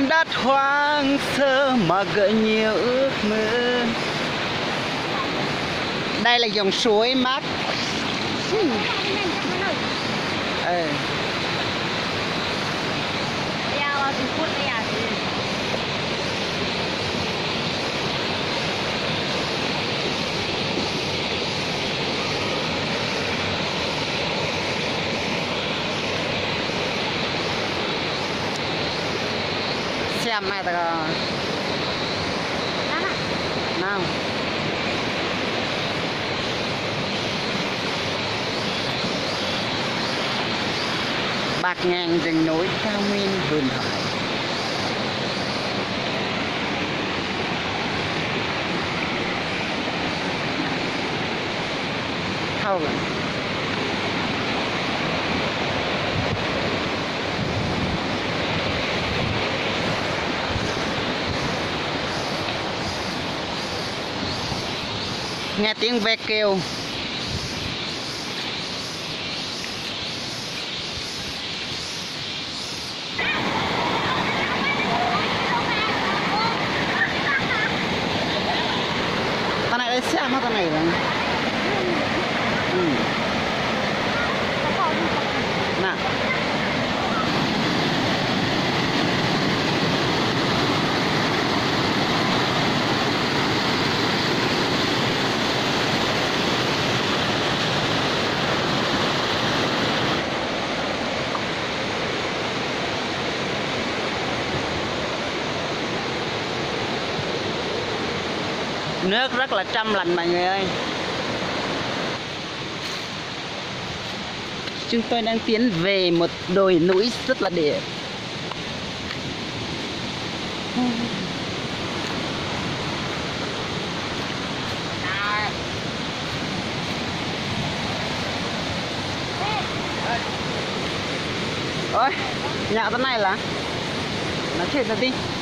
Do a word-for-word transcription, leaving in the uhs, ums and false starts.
đất hoang sơ mà gợi nhiều ước mơ. Đây là dòng suối mát. Ừ. Xem này ta nào bạc ngàn rừng núi cao nguyên vườn thoại. Thâu rồi. Nghe tiếng ve kêu. Con này xe mà con này rồi. Ừ. Nè. Nước rất là trong lành mọi người ơi. Chúng tôi đang tiến về một đồi núi rất là đẹp. Ôi, nhà thế này là nó chết rồi đi.